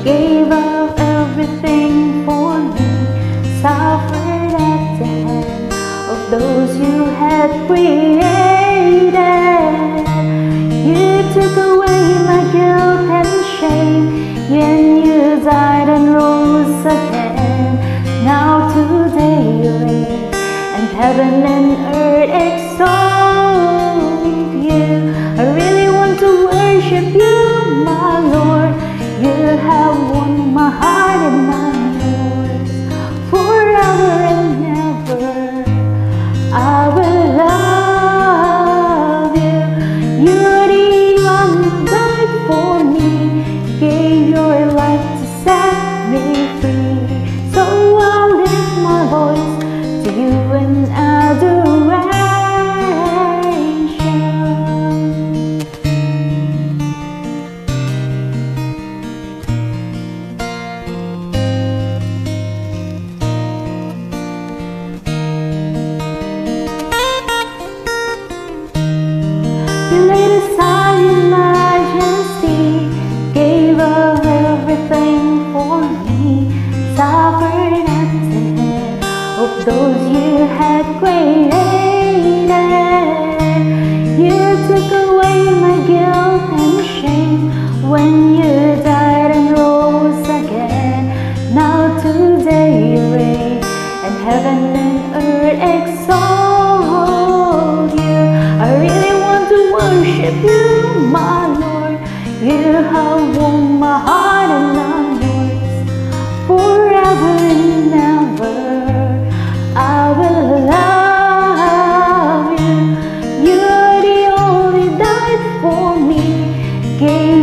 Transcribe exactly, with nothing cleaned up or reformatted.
gave up everything for me, suffered at the hand of those you had created. You took away my guilt and shame, when you died and rose again. Now today you reign, and heaven and earth exalt you. I really want to worship you, my Lord. You have won my heart and I'm yours forever and ever. I will love you. You're the one who died for me, gave your life to set me free. So I'll lift my voice to you in adoration. You laid aside your majesty, gave up everything for me, suffered at the hand of those you had created. You took away my guilt and shame, when you died and rose again. Now today you reign, and heaven and earth exalt you. I really want to worship you, my Lord. You have won my heart and I'm yours forever and ever. I will love you. You're the only died for me, gave